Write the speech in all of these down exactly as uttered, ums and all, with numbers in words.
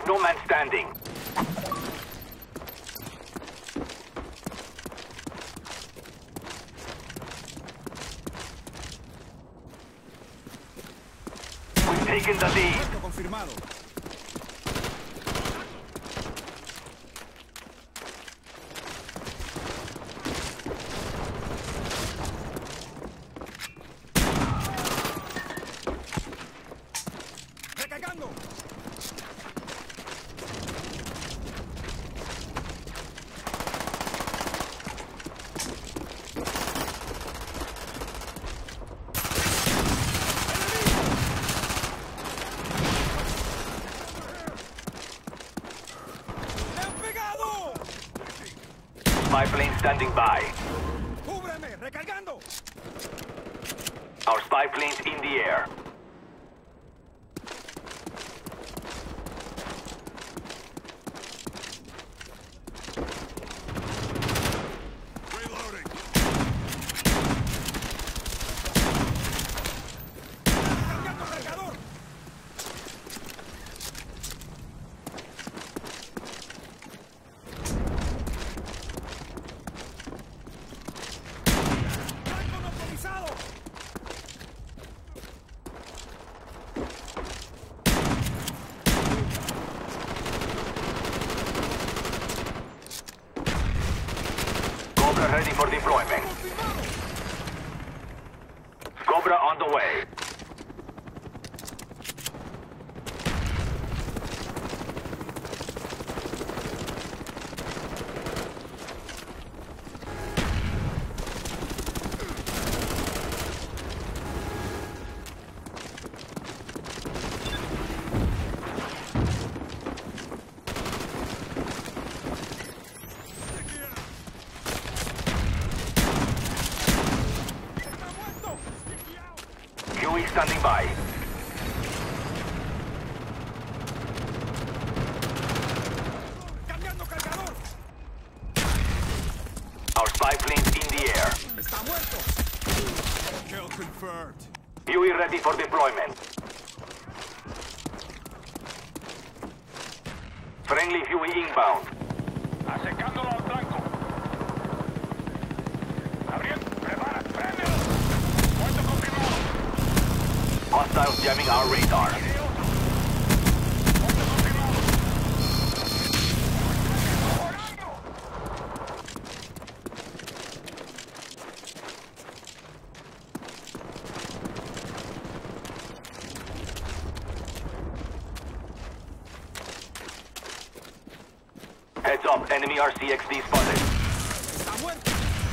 No man standing. We've taken the lead. Muerto confirmado. Recargando. Spy plane standing by. Cúbreme, recargando. Our spy plane's in the air. Reloading. Cargando cargador. Blanco neutralizado. Cobra ready for deployment. Cobra on the way. Está muerto. Huey standing by. Cambiando cargador. Our spy plane's in the air. Está muerto. Kill confirmed. Huey ready for deployment. Friendly Huey inbound. Acercándolo al blanco. Gabriel, prepara, préndelo. Muerto confirmado. Hostiles jamming our radar. Muerto confirmado. Heads up, enemy R C X D spotted. Está muerto.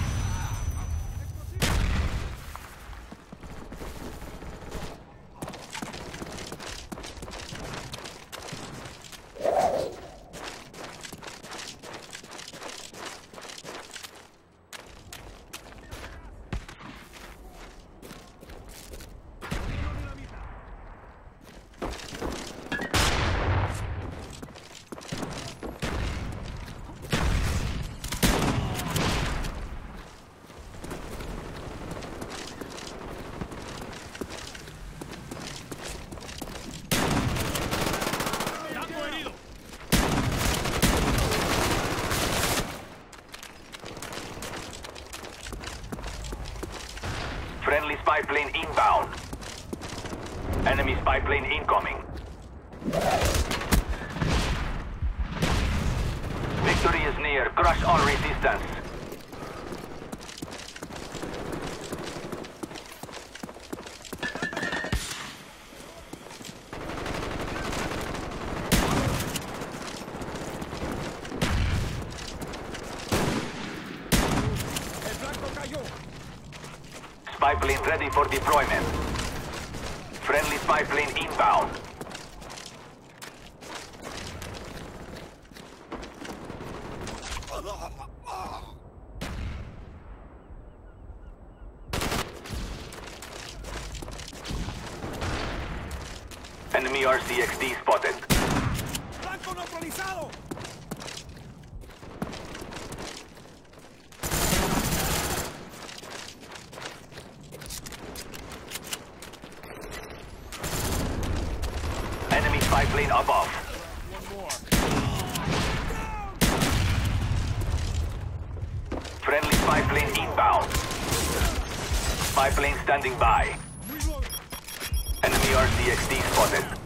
Blanco herido. Friendly spy plane inbound. Enemy spy plane incoming. Victory is near. Crush all resistance. El blanco cayó. Spy plane ready for deployment. Friendly spy plane inbound. Enemy R C X D spotted. Blanco neutralizado. Enemy spy plane above. One more. Spy plane standing by. Reload. Enemy R C X D spotted.